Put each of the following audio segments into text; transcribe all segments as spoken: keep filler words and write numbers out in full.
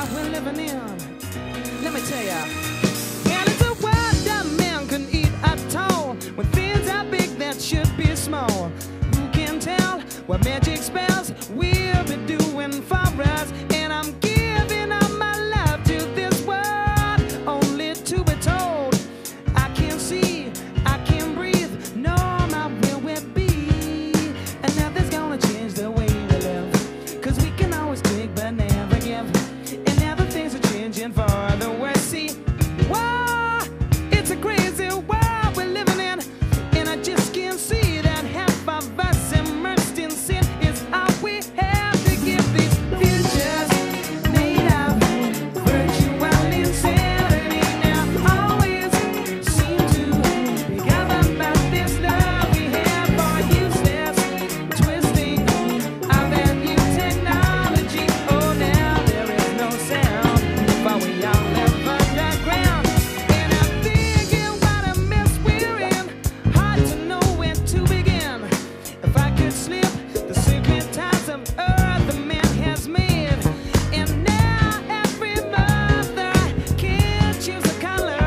world we're living in. Let me tell ya. And it's a world that man can eat at all. When things are big that should be small. Who can tell what magic spells we'll be doing for us? And I'm giving up my love to this world, only to be told I can't see, I can't breathe, no, my will will be. And nothing's gonna change the way we live, cause we can always take but never give. And now the things are changing for the worse. See, whoa, it's a crazy world we're living in, and I just can't see that half of us immersed in sin is all we have to give. These futures made of virtual insanity now always seem to be governed by this love we have for useless twisting of that new technology. Oh, now there is no sound, but we all live underground. And I'm thinking what a mess we're in, hard to know where to begin. If I could slip the secret ties of earth the man has made, and now every mother can choose a color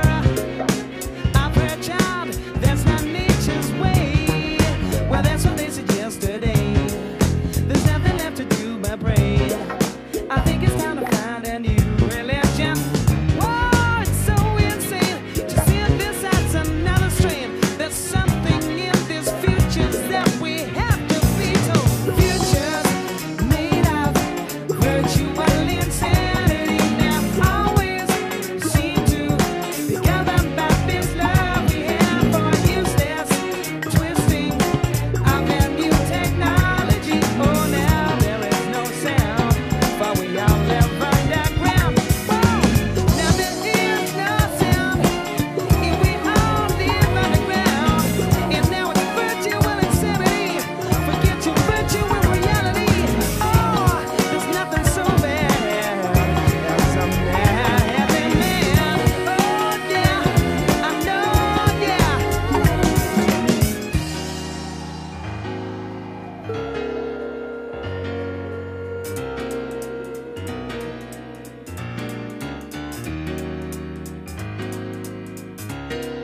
of her child. That's not nature's way. Well, that's what they suggest today. There's nothing left to do but pray. I think it's time to find a new religion. Whoa, it's so insane to see this as another strain. There's something in these futures that we have to be told. Futures made of virtual insanity now always seem to be governed by this love we have for useless twisting of that new technology. Oh, now there is no sound, for we all live underground. Whoa, now there is no sound if we all live underground. And now it's virtual insanity. Forget your virtual reality. Oh, there's nothing so bad as a mad happy man. Oh, yeah, I know, yeah.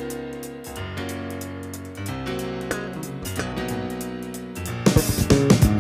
Thank you.